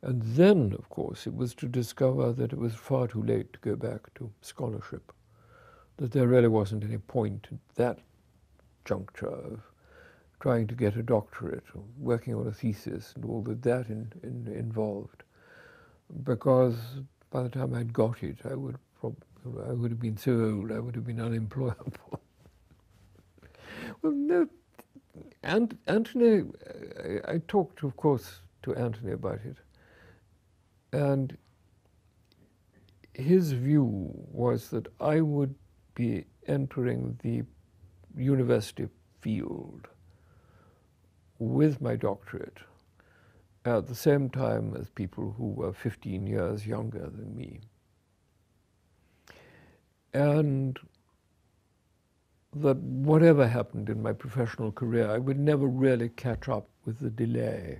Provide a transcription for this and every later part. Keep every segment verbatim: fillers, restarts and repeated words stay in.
And then, of course, it was to discover that it was far too late to go back to scholarship, that there really wasn't any point at that juncture of trying to get a doctorate or working on a thesis and all that that in, in, involved. Because by the time I'd got it, I would, prob I would have been so old, I would have been unemployable. Well, no, and Anthony, I, I talked, of course, to Anthony about it. And his view was that I would be entering the university field with my doctorate at the same time as people who were fifteen years younger than me. And that whatever happened in my professional career, I would never really catch up with the delay.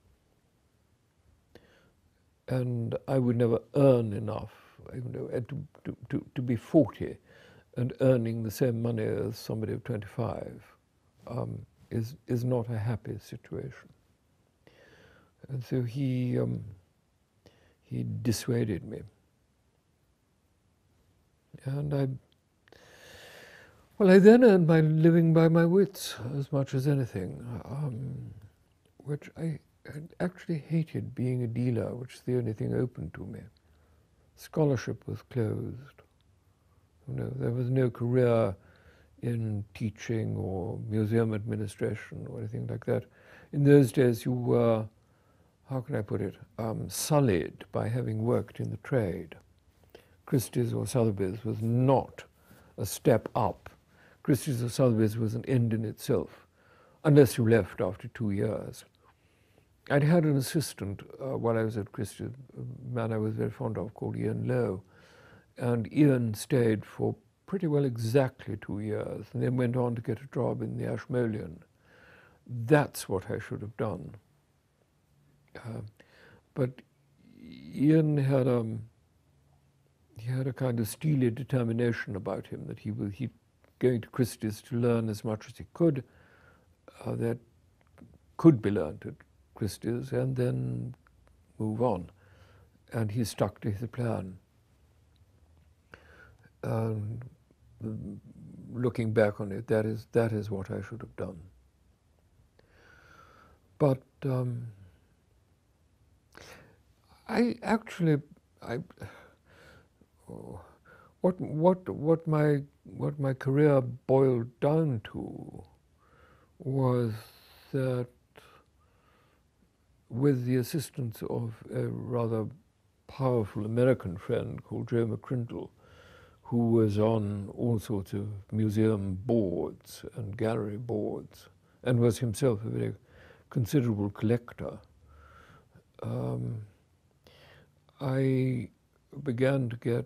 And I would never earn enough, you know, to, to, to, to be forty and earning the same money as somebody of twenty-five um, is, is not a happy situation. And so he, um, he dissuaded me. And I, well, I then earned my living by my wits as much as anything, um, which I, I actually hated being a dealer, which is the only thing open to me. Scholarship was closed. You know, there was no career in teaching or museum administration or anything like that. In those days, you were, how can I put it, um, sullied by having worked in the trade. Christie's or Sotheby's was not a step up. Christie's or Sotheby's was an end in itself, unless you left after two years. I'd had an assistant uh, while I was at Christie, a man I was very fond of called Ian Lowe. And Ian stayed for pretty well exactly two years and then went on to get a job in the Ashmolean. That's what I should have done. Uh, but Ian had, um, he had a kind of steely determination about him that he was he going to Christie's to learn as much as he could uh, that could be learned at Christie's and then move on. And he stuck to his plan. And looking back on it, that is, that is what I should have done. But um, I actually, I, oh, what, what, what, my, what my career boiled down to was that with the assistance of a rather powerful American friend called Joe McCrindle, who was on all sorts of museum boards and gallery boards, and was himself a very considerable collector, um, I began to get,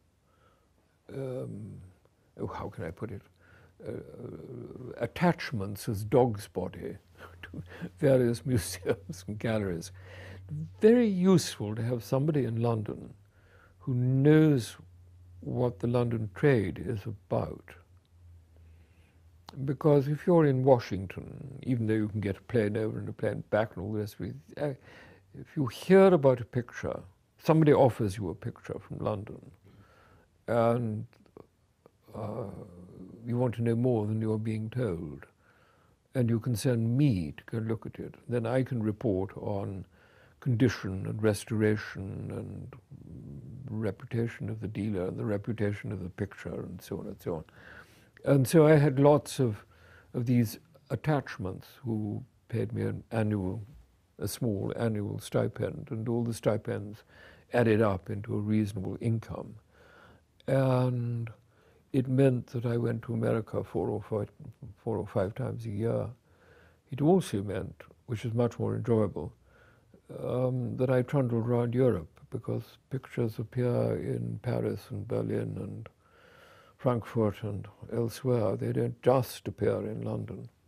um, oh, how can I put it, uh, attachments as dog's body to various museums and galleries. Very useful to have somebody in London who knows what the London trade is about. Because if you're in Washington, even though you can get a plane over and a plane back and all the rest of it, uh, if you hear about a picture, somebody offers you a picture from London, and uh, you want to know more than you're being told, and you can send me to go look at it, then I can report on condition and restoration and reputation of the dealer and the reputation of the picture and so on and so on. And so I had lots of, of these attachments who paid me an annual, a small annual stipend, and all the stipends added up into a reasonable income. And it meant that I went to America four or five, four or five times a year. It also meant, which is much more enjoyable, um, that I trundled around Europe, because pictures appear in Paris and Berlin and Frankfurt and elsewhere. They don't just appear in London.